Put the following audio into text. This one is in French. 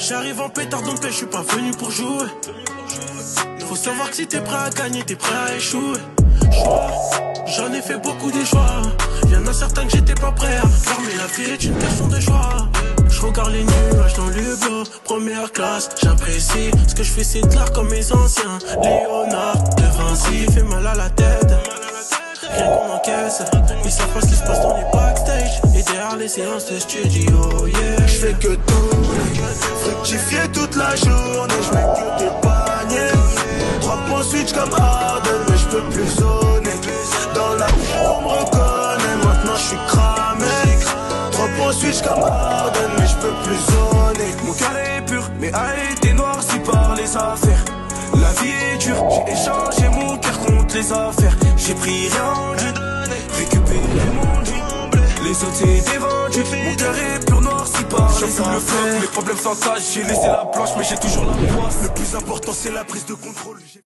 J'arrive en pétard dans le paix, je suis pas venu pour jouer. Faut savoir que si t'es prêt à gagner, t'es prêt à échouer. J'en ai fait beaucoup des choix. Y'en a certains que j'étais pas prêt à faire, mais la vie est une question de choix. Je regarde les nuages dans le bleu, première classe, j'apprécie. Ce que je fais c'est de l'art comme mes anciens. Léonard, de Vinci, fait mal à la tête. Rien qu'on encaisse, ils savent pas ce qui se passe dans les backstage. Et derrière les séances de studio, yeah. Je fais que tourner, fructifier toute la journée. Je mets que des paniers. 3 points switch comme Harden, mais je peux plus zoner. Dans la rue on me reconnaît, maintenant je suis cramé. 3 points switch comme Harden, mais je peux plus zoner. Mon cœur est pur, mais a été noirci par les affaires. La vie est dure, j'ai échangé mon cœur contre les affaires. J'ai pris rien du donné, récupéré mon double. Les autres étaient vendus, mon cœur est pur noirci par les affaires. Le flotte, mes problèmes s'entassent, j'ai laissé la planche mais j'ai toujours la poisse. Le plus important c'est la prise de contrôle.